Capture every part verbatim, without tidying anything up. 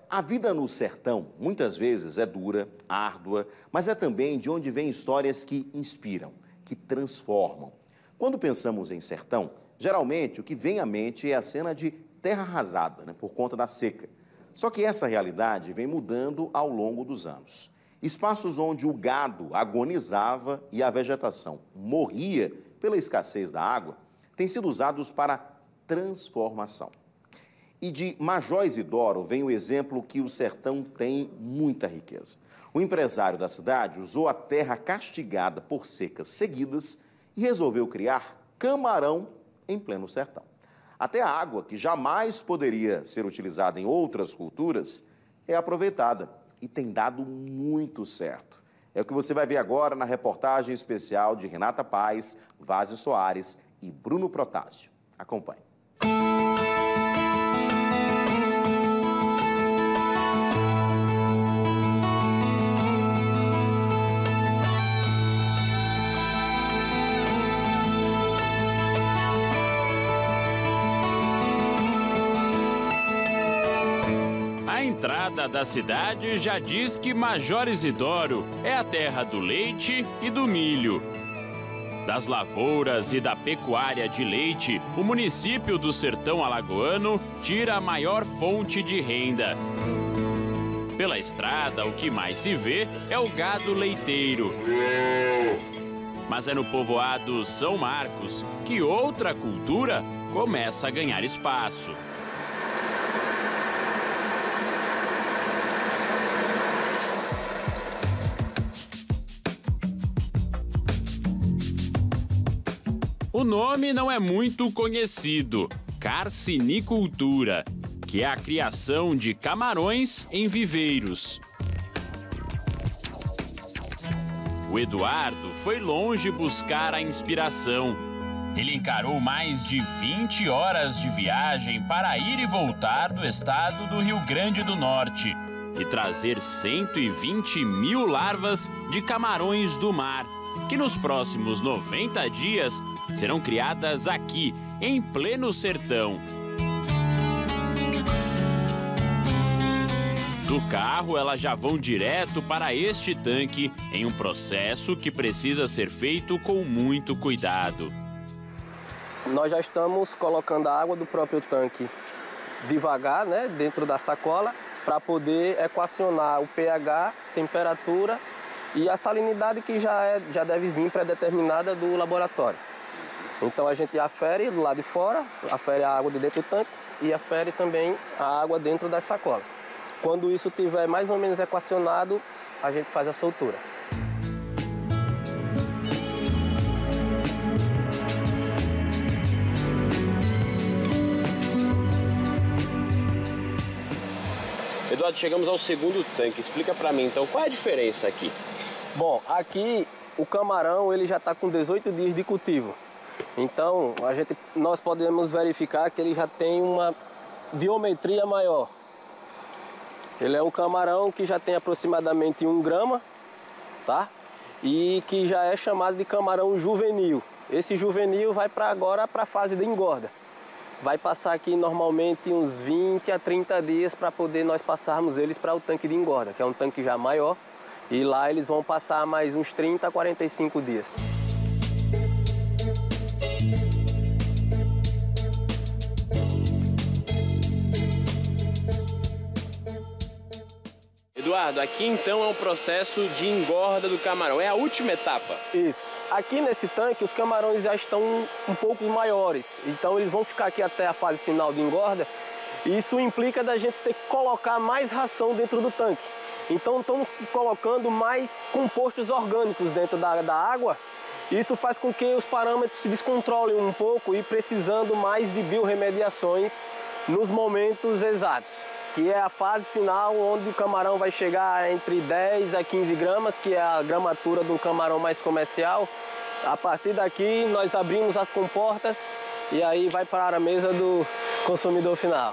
A vida no sertão, muitas vezes, é dura, árdua, mas é também de onde vêm histórias que inspiram, que transformam. Quando pensamos em sertão, geralmente o que vem à mente é a cena de terra arrasada, né, por conta da seca. Só que essa realidade vem mudando ao longo dos anos. Espaços onde o gado agonizava e a vegetação morria pela escassez da água, têm sido usados para transformação. E de Major Isidoro vem o exemplo que o sertão tem muita riqueza. O empresário da cidade usou a terra castigada por secas seguidas e resolveu criar camarão em pleno sertão. Até a água, que jamais poderia ser utilizada em outras culturas, é aproveitada e tem dado muito certo. É o que você vai ver agora na reportagem especial de Renata Paz, Vázio Soares e Bruno Protásio. Acompanhe. A entrada da cidade já diz que Major Isidoro é a terra do leite e do milho. Das lavouras e da pecuária de leite, o município do Sertão Alagoano tira a maior fonte de renda. Pela estrada, o que mais se vê é o gado leiteiro. Mas é no povoado São Marcos que outra cultura começa a ganhar espaço. O nome não é muito conhecido, carcinicultura, que é a criação de camarões em viveiros. O Eduardo foi longe buscar a inspiração. Ele encarou mais de vinte horas de viagem para ir e voltar do estado do Rio Grande do Norte e trazer cento e vinte mil larvas de camarões do mar, que nos próximos noventa dias serão criadas aqui, em pleno sertão. Do carro, elas já vão direto para este tanque, em um processo que precisa ser feito com muito cuidado. Nós já estamos colocando a água do próprio tanque devagar, né, dentro da sacola, para poder equacionar o pH, temperatura e a salinidade que já, é, já deve vir pré-determinada do laboratório. Então a gente afere do lado de fora, afere a água de dentro do tanque e afere também a água dentro das sacolas. Quando isso estiver mais ou menos equacionado, a gente faz a soltura. Eduardo, chegamos ao segundo tanque. Explica para mim, então, qual é a diferença aqui? Bom, aqui o camarão ele já está com dezoito dias de cultivo. Então, a gente, nós podemos verificar que ele já tem uma biometria maior. Ele é um camarão que já tem aproximadamente um grama, tá? E que já é chamado de camarão juvenil. Esse juvenil vai para agora para a fase de engorda. Vai passar aqui normalmente uns vinte a trinta dias para poder nós passarmos eles para o tanque de engorda, que é um tanque já maior. E lá eles vão passar mais uns trinta a quarenta e cinco dias. Eduardo, aqui então é um processo de engorda do camarão, é a última etapa? Isso. Aqui nesse tanque os camarões já estão um pouco maiores, então eles vão ficar aqui até a fase final de engorda. E isso implica da gente ter que colocar mais ração dentro do tanque. Então estamos colocando mais compostos orgânicos dentro da, da água. Isso faz com que os parâmetros se descontrolem um pouco e precisando mais de biorremediações nos momentos exatos, que é a fase final onde o camarão vai chegar entre dez a quinze gramas, que é a gramatura do camarão mais comercial. A partir daqui nós abrimos as comportas e aí vai para a mesa do consumidor final.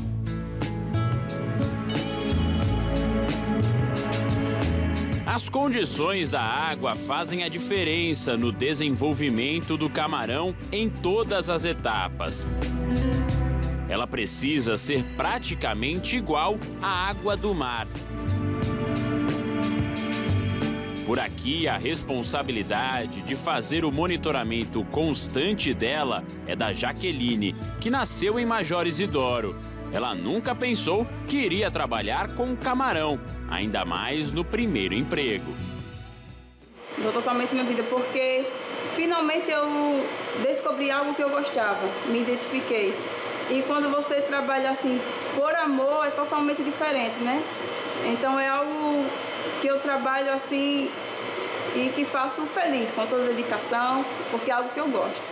As condições da água fazem a diferença no desenvolvimento do camarão em todas as etapas. ela precisa ser praticamente igual à água do mar. Por aqui, a responsabilidade de fazer o monitoramento constante dela é da Jaqueline, que nasceu em Major Izidoro. Ela nunca pensou que iria trabalhar com camarão, ainda mais no primeiro emprego. Mudou totalmente minha vida, porque finalmente eu descobri algo que eu gostava, me identifiquei. E quando você trabalha assim por amor, é totalmente diferente, né? Então é algo que eu trabalho assim e que faço feliz, com toda a dedicação, porque é algo que eu gosto.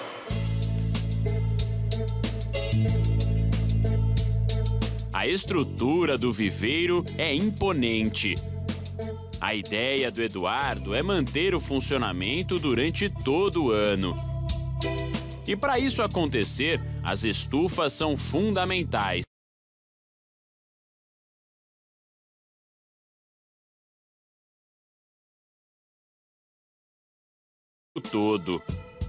A estrutura do viveiro é imponente. A ideia do Eduardo é manter o funcionamento durante todo o ano. E para isso acontecer, as estufas são fundamentais. Todo.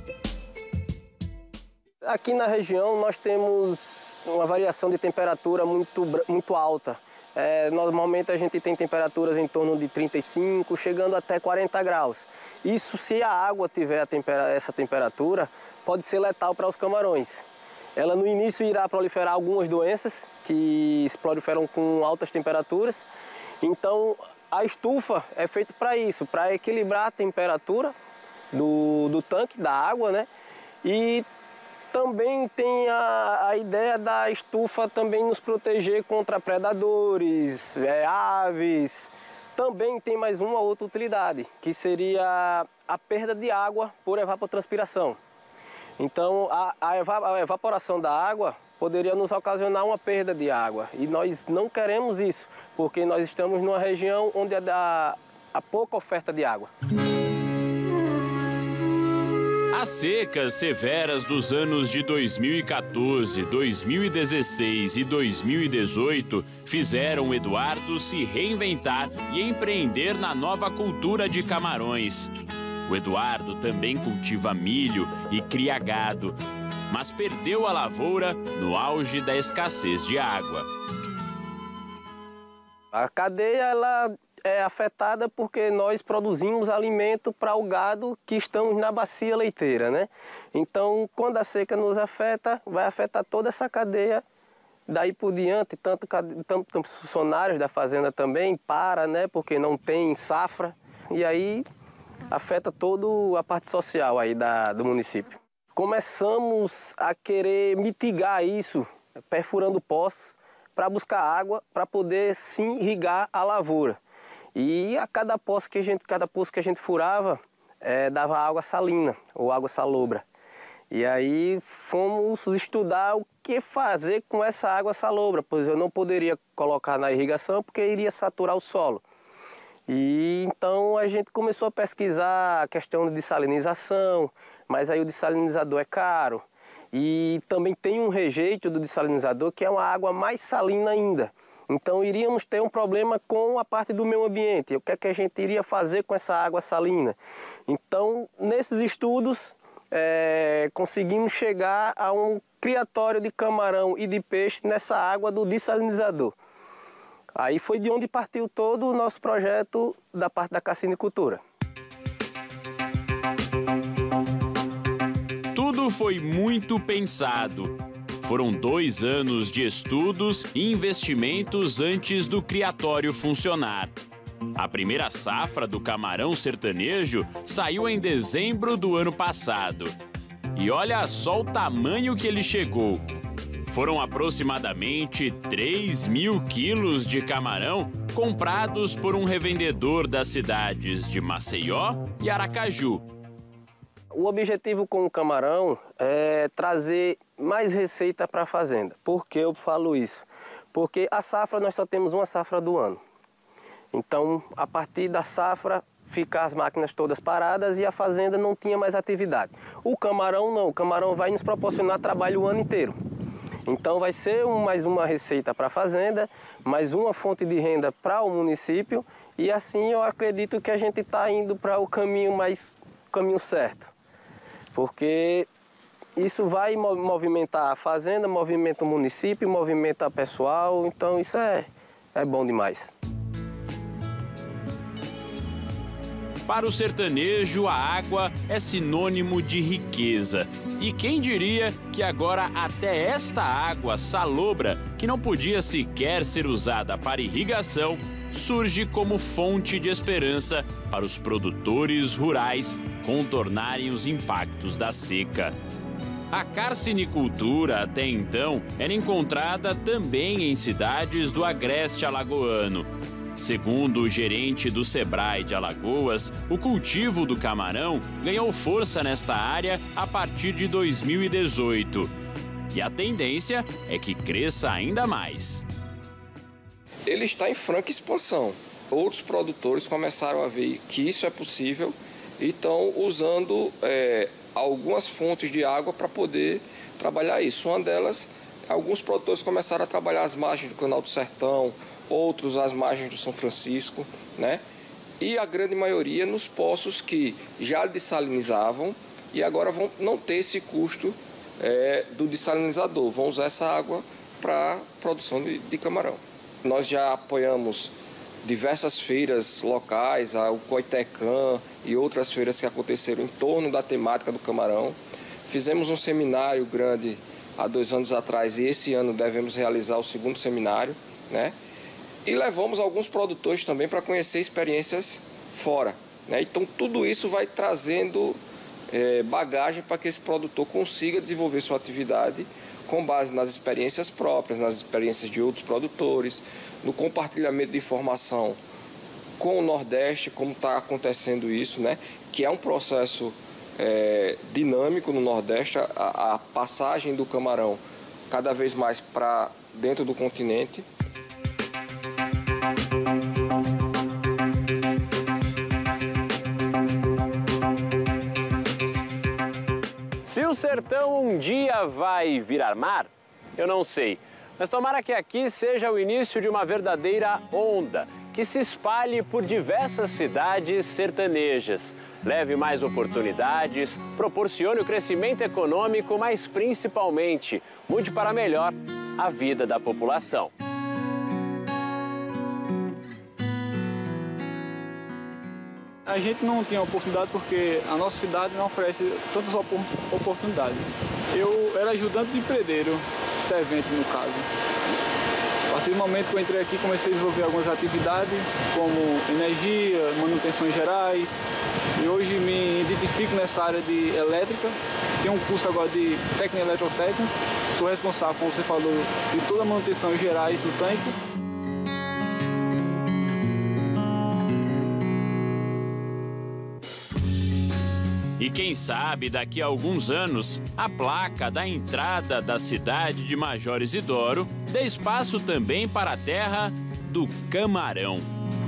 Aqui na região nós temos uma variação de temperatura muito, muito alta. É, normalmente a gente tem temperaturas em torno de trinta e cinco, chegando até quarenta graus. Isso, se a água tiver a tempera, essa temperatura, pode ser letal para os camarões. Ela no início irá proliferar algumas doenças que se proliferam com altas temperaturas. Então a estufa é feita para isso, para equilibrar a temperatura do, do tanque, da água, né? E também tem a, a ideia da estufa também nos proteger contra predadores, é, aves. Também tem mais uma outra utilidade, que seria a perda de água por evapotranspiração. Então a, a, eva, a evaporação da água poderia nos ocasionar uma perda de água. E nós não queremos isso, porque nós estamos numa região onde há, há pouca oferta de água. As secas severas dos anos de dois mil e quatorze, dois mil e dezesseis e dois mil e dezoito fizeram o Eduardo se reinventar e empreender na nova cultura de camarões. O Eduardo também cultiva milho e cria gado, mas perdeu a lavoura no auge da escassez de água. A cadeia ela é afetada porque nós produzimos alimento para o gado que estamos na bacia leiteira, né? Então, quando a seca nos afeta, vai afetar toda essa cadeia. Daí por diante, tanto, tanto, tanto funcionários da fazenda também para, né? Porque não tem safra. E aí afeta toda a parte social aí da, do município. Começamos a querer mitigar isso, perfurando poços para buscar água, para poder sim irrigar a lavoura. E a cada poço que a gente, cada poço que a gente furava, é, dava água salina ou água salobra. E aí fomos estudar o que fazer com essa água salobra, pois eu não poderia colocar na irrigação porque iria saturar o solo. E então a gente começou a pesquisar a questão de dessalinização, mas aí o dessalinizador é caro. E também tem um rejeito do dessalinizador que é uma água mais salina ainda. Então iríamos ter um problema com a parte do meio ambiente. O que é que a gente iria fazer com essa água salina? Então, nesses estudos, é, conseguimos chegar a um criatório de camarão e de peixe nessa água do dessalinizador. Aí foi de onde partiu todo o nosso projeto da parte da cassinicultura. Tudo foi muito pensado. Foram dois anos de estudos e investimentos antes do criatório funcionar. A primeira safra do camarão sertanejo saiu em dezembro do ano passado. E olha só o tamanho que ele chegou. Foram aproximadamente três mil quilos de camarão comprados por um revendedor das cidades de Maceió e Aracaju. O objetivo com o camarão é trazer mais receita para a fazenda. Por que eu falo isso? Porque a safra, nós só temos uma safra do ano. Então, a partir da safra, ficam as máquinas todas paradas e a fazenda não tinha mais atividade. O camarão não, o camarão vai nos proporcionar trabalho o ano inteiro. Então vai ser um, mais uma receita para a fazenda, mais uma fonte de renda para o município e assim eu acredito que a gente está indo para o caminho mais caminho certo. Porque Isso vai movimentar a fazenda, movimenta o município, movimenta o pessoal, então isso é, é bom demais. Para o sertanejo, a água é sinônimo de riqueza. E quem diria que agora até esta água salobra, que não podia sequer ser usada para irrigação, surge como fonte de esperança para os produtores rurais contornarem os impactos da seca. A carcinicultura, até então, era encontrada também em cidades do agreste alagoano. Segundo o gerente do Sebrae de Alagoas, o cultivo do camarão ganhou força nesta área a partir de dois mil e dezoito. E a tendência é que cresça ainda mais. Ele está em franca expansão. Outros produtores começaram a ver que isso é possível e estão usando é, algumas fontes de água para poder trabalhar isso. Uma delas, alguns produtores começaram a trabalhar as margens do Canal do Sertão, outros às margens do São Francisco, né? E a grande maioria nos poços que já dessalinizavam e agora vão não ter esse custo é, do dessalinizador, vão usar essa água para produção de, de camarão. Nós já apoiamos diversas feiras locais, o Coitecan e outras feiras que aconteceram em torno da temática do camarão. Fizemos um seminário grande há dois anos atrás e esse ano devemos realizar o segundo seminário, né? E levamos alguns produtores também para conhecer experiências fora, né? Então tudo isso vai trazendo é, bagagem para que esse produtor consiga desenvolver sua atividade com base nas experiências próprias, nas experiências de outros produtores, no compartilhamento de informação com o Nordeste, como está acontecendo isso, né? Que é um processo é, dinâmico no Nordeste, a, a passagem do camarão cada vez mais para dentro do continente. Se o sertão um dia vai virar mar, eu não sei. Mas tomara que aqui seja o início de uma verdadeira onda, que se espalhe por diversas cidades sertanejas, leve mais oportunidades, proporcione o crescimento econômico, mas principalmente mude para melhor a vida da população. A gente não tinha oportunidade porque a nossa cidade não oferece tantas oportunidades. Eu era ajudante de empreiteiro, servente no caso. A partir do momento que eu entrei aqui, comecei a desenvolver algumas atividades, como energia, manutenções gerais. E hoje me identifico nessa área de elétrica. Tenho um curso agora de técnica eletrotécnica. Sou responsável, como você falou, de toda a manutenção gerais do tanque. E quem sabe, daqui a alguns anos, a placa da entrada da cidade de Major Izidoro dê espaço também para a terra do camarão.